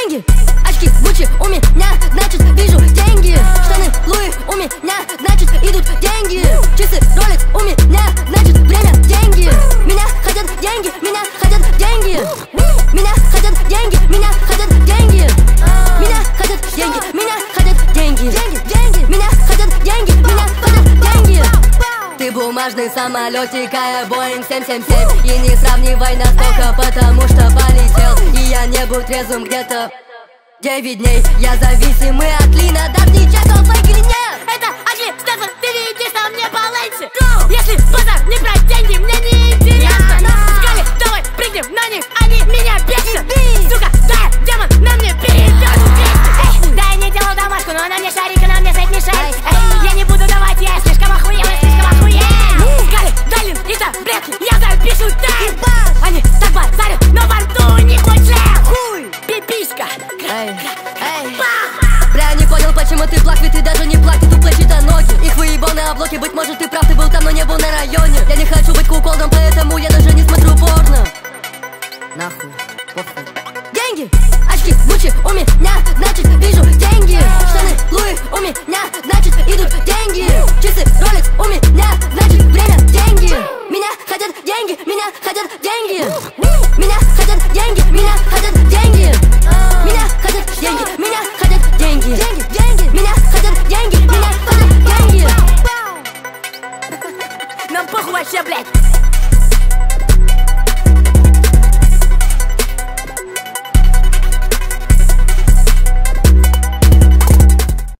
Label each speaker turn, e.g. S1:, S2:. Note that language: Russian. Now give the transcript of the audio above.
S1: деньги. Очки Гуччи у меня, значит, вижу деньги. Штаны Луи у меня, значит, идут деньги. Часы Rolex у меня, значит, время деньги. Меня хотят деньги, меня хотят деньги. Меня хотят деньги, меня хотят деньги. Меня хотят деньги, меня хотят деньги. Меня хотят деньги, меня хотят деньги. Ты бумажный самолетик, а я Боинг 777. И не сравнивай настолько, потому что полетел. И я не был трезвым где-то 9 дней. Я зависимый от Лина, даже не чекал фейк или нет.
S2: Это Агли, Стефан, ты видишь на мне балансе. Если базар не про деньги, мне не интересно. Скали, давай прыгнем на них, они меня бесят. Сука, да, демон на мне перейдет. Да, я не делал домашку, но на мне шарик, и на мне сайт мешает. Я не буду давать, я слишком охуел, я слишком охуел. Скали, Далин и таблетки, я запишу так. Они так базарят, но во рту у них мой член. Хуй, пиписька.
S1: Бля, не понял, почему ты плак, ведь ты даже не плак, ты тупо чьи-то ноги. Их выебал на облоке, быть может ты прав, ты был там, но не был на районе. Я не хочу быть куколдом, поэтому я даже не смотрю